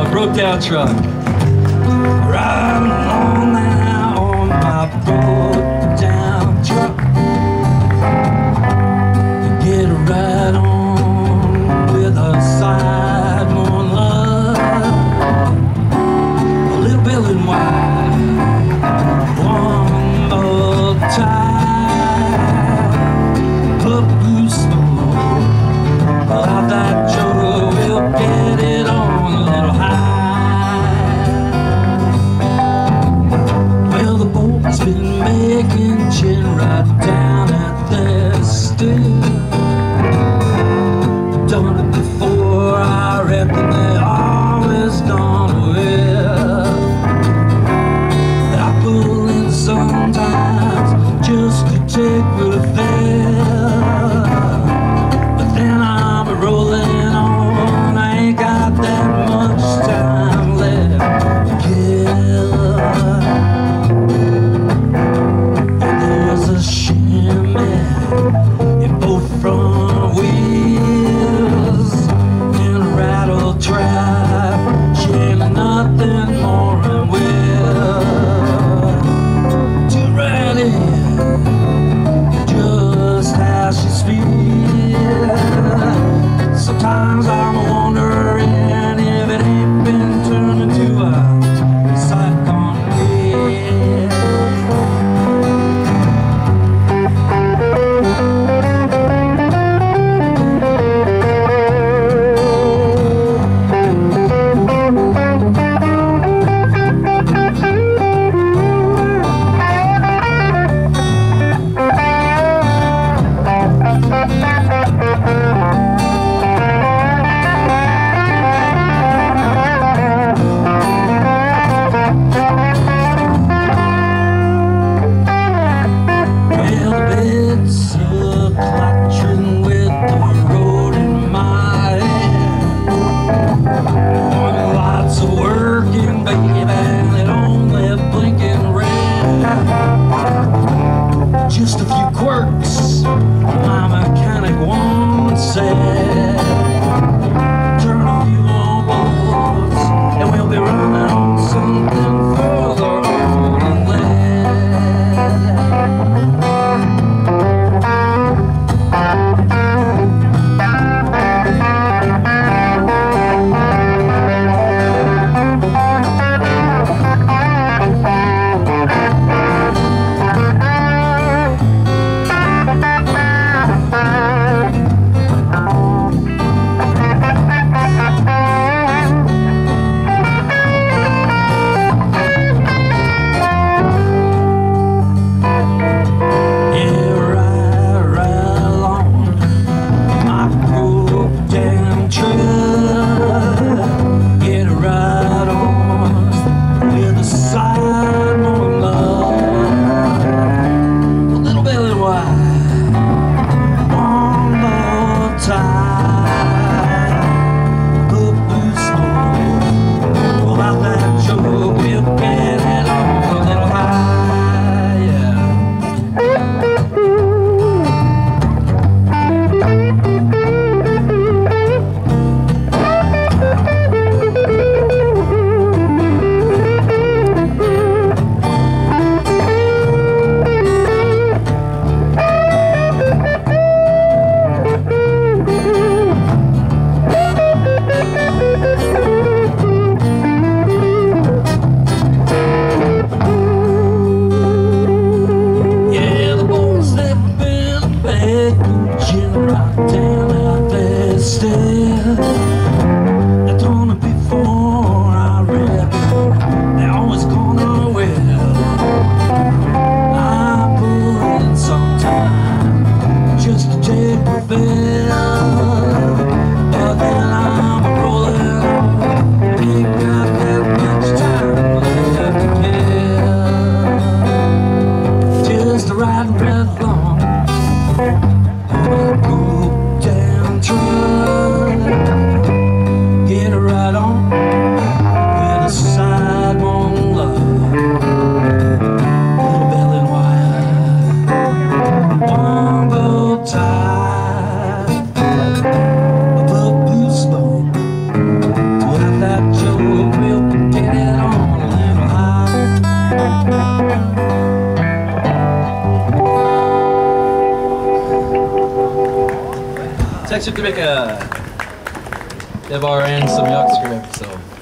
broke down truck. Riding along now on my broke down truck. Get a ride on with a side moon love. A little belly and wide, one more time. Put blue smoke, pull out that Joe, we'll get it on a little high. Well, the boat's been making gin right down at their still. Done it before, I reckon they always done well. I pull in sometimes just to take what I feel, but then I'm rolling on, I ain't got that much time left to kill. And there's a shimmy in both front wheels and a rattle trap, she ain't nothing more than will. Too ready, just how she feels. Sometimes I'm wondering if it ain't been turned into a cyclone wheel. Just a few quirks my mechanic once said. Turn a few on boards and we'll be running on something further on than that Joe actually have to make a dev and some yuck script, so.